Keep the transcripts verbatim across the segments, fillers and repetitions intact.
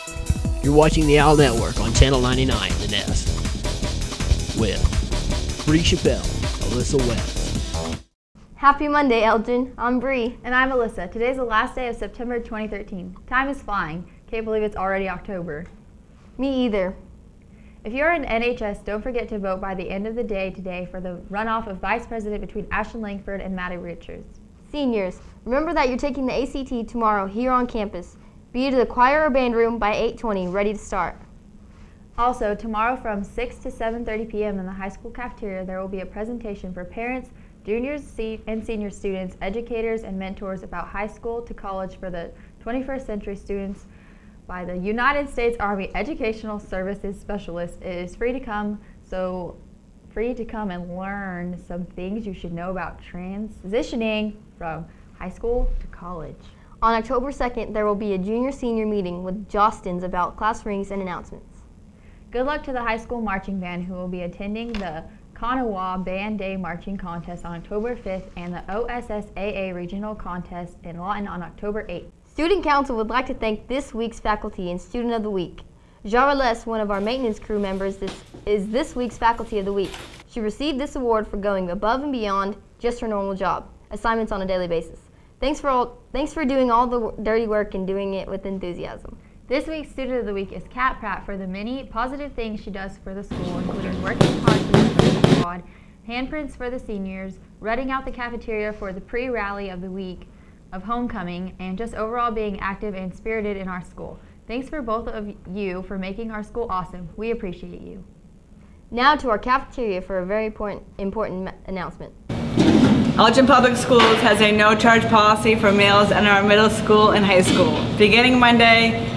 You're watching the Owl Network on Channel ninety-nine, The Nest, with Bree Chappelle, Alyssa West. Happy Monday, Elgin. I'm Bree. And I'm Alyssa. Today's the last day of September twenty thirteen. Time is flying. Can't believe it's already October. Me either. If you're in N H S, don't forget to vote by the end of the day today for the runoff of Vice President between Ashton Langford and Maddie Richards. Seniors, remember that you're taking the A C T tomorrow here on campus. Be to the choir or band room by eight twenty, ready to start. Also, tomorrow from six to seven thirty p m in the high school cafeteria, there will be a presentation for parents, juniors and senior students, educators, and mentors about high school to college for the twenty-first century students by the United States Army Educational Services Specialist. It is free to come, so free to come and learn some things you should know about transitioning from high school to college. On October second, there will be a junior-senior meeting with Jostens about class rings and announcements. Good luck to the high school marching band who will be attending the Kanawha Band Day Marching Contest on October fifth and the O S S A A Regional Contest in Lawton on October eighth. Student Council would like to thank this week's faculty and Student of the Week. Jarales, one of our maintenance crew members, this, is this week's Faculty of the Week. She received this award for going above and beyond just her normal job, assignments on a daily basis. Thanks for, all, thanks for doing all the dirty work and doing it with enthusiasm. This week's Student of the Week is Kat Pratt for the many positive things she does for the school, including working hard for the freshman squad, handprints for the seniors, reading out the cafeteria for the pre-rally of the week of homecoming, and just overall being active and spirited in our school. Thanks for both of you for making our school awesome. We appreciate you. Now to our cafeteria for a very important, important announcement. Elgin Public Schools has a no-charge policy for meals in our middle school and high school. Beginning Monday,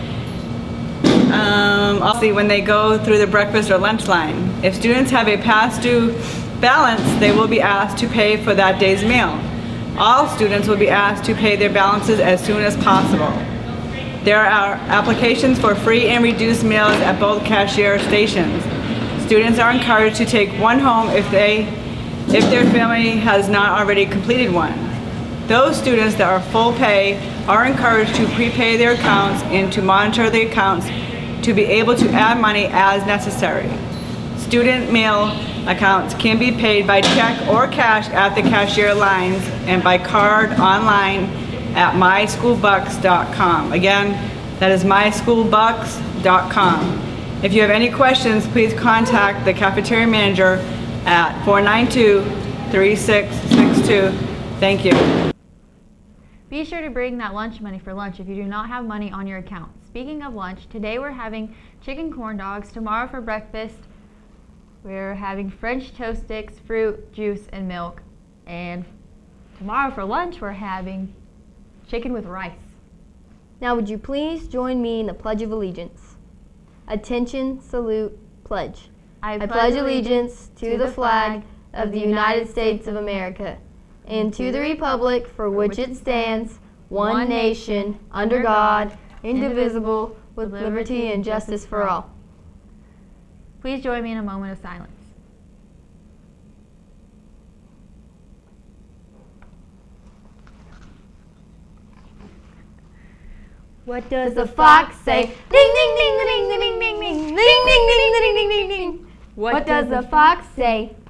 um, also when they go through the breakfast or lunch line. If students have a past due balance, they will be asked to pay for that day's meal. All students will be asked to pay their balances as soon as possible. There are applications for free and reduced meals at both cashier stations. Students are encouraged to take one home if they, if their family has not already completed one. Those students that are full pay are encouraged to prepay their accounts and to monitor the accounts to be able to add money as necessary. Student meal accounts can be paid by check or cash at the cashier lines and by card online at my school bucks dot com. Again, that is my school bucks dot com. If you have any questions, please contact the cafeteria manager at four nine two, three six six two. Thank you. Be sure to bring that lunch money for lunch if you do not have money on your account. Speaking of lunch, today we're having chicken corn dogs. Tomorrow for breakfast, we're having French toast sticks, fruit, juice, and milk. And tomorrow for lunch, we're having chicken with rice. Now would you please join me in the Pledge of Allegiance? Attention, salute, pledge. I, I pledge allegiance to the flag of the United States of America and to the republic for which it stands, one nation, under God, indivisible, with liberty and justice for all. Please join me in a moment of silence. What does the fox say? Ding ding ding ding ding ding ding ding ding ding ding ding ding ding ding. What does the fox say?